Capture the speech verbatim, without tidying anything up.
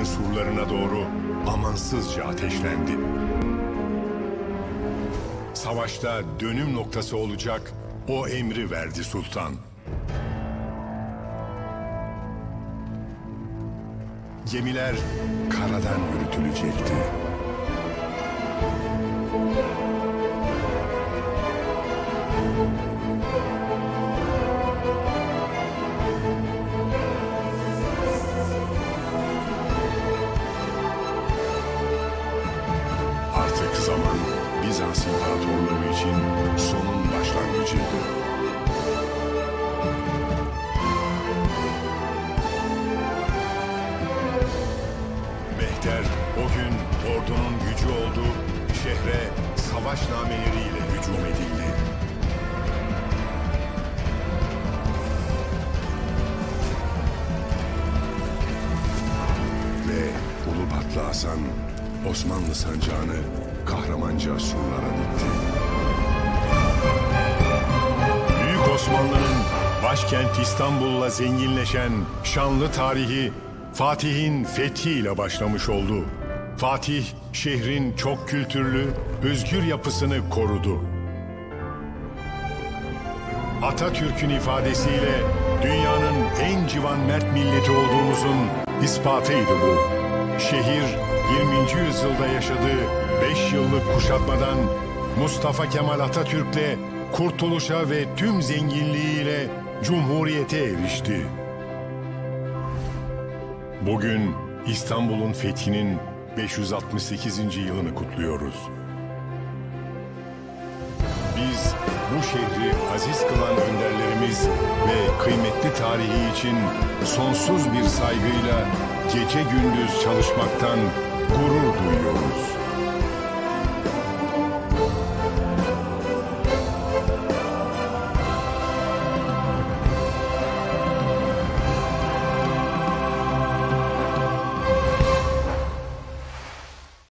surlarına doğru amansızca ateşlendi. Savaşta dönüm noktası olacak o emri verdi sultan. Gemiler karadan yürütülecekti. Artık zaman Bizans İmparatorluğu için sonun başlangıcıydı. Mehter o gün ordunun gücü oldu, şehre savaş nameleriyle hücum edildi. Ve Ulubatlı Hasan Osmanlı sancağını kahramanca surlara dikti. Büyük Osmanlı'nın başkent İstanbul'la zenginleşen şanlı tarihi Fatih'in fethiyle başlamış oldu. Fatih, şehrin çok kültürlü, özgür yapısını korudu. Atatürk'ün ifadesiyle dünyanın en civan mert milleti olduğumuzun ispatıydı bu. Şehir, yirminci yüzyılda yaşadığı beş yıllık kuşatmadan Mustafa Kemal Atatürk'le kurtuluşa ve tüm zenginliğiyle Cumhuriyete erişti. Bugün İstanbul'un fethinin beş yüz altmış sekizinci yılını kutluyoruz. Biz bu şehri aziz kılan önderlerimiz ve kıymetli tarihi için sonsuz bir saygıyla gece gündüz çalışmaktan gurur duyuyoruz.